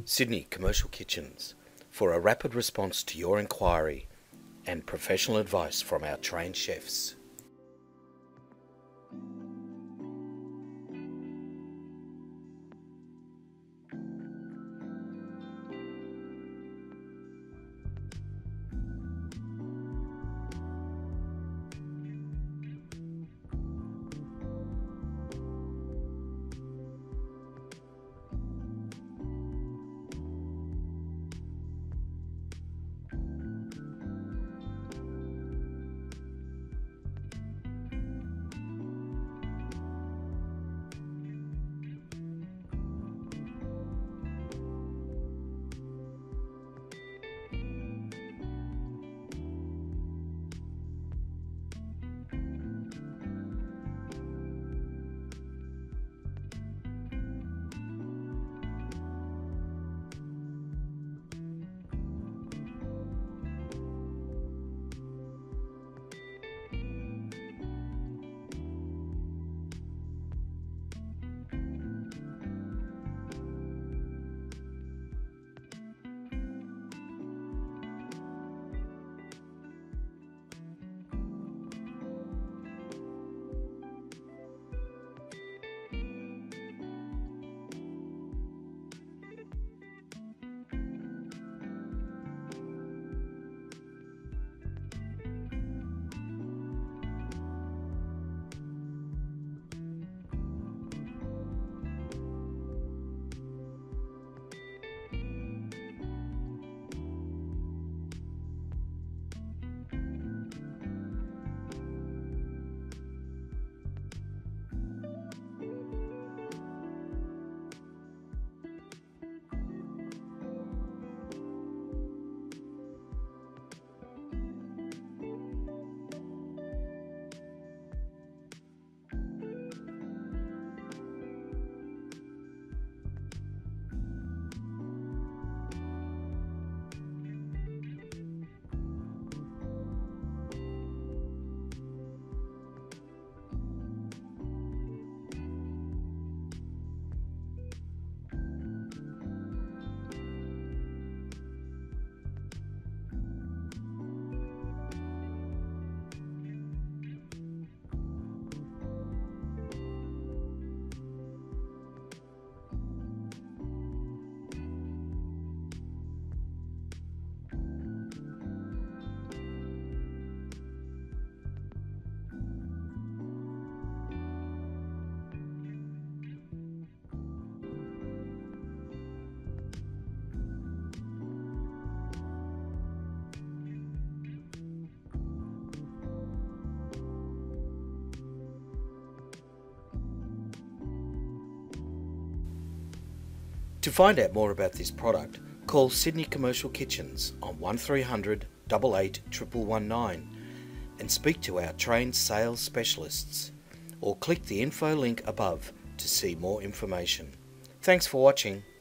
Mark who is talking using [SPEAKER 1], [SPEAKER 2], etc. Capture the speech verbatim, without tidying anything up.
[SPEAKER 1] Sydney Commercial Kitchens, for a rapid response to your inquiry and professional advice from our trained chefs. To find out more about this product, call Sydney Commercial Kitchens on one three hundred, eight eight, one one one nine and speak to our trained sales specialists, or click the info link above to see more information. Thanks for watching.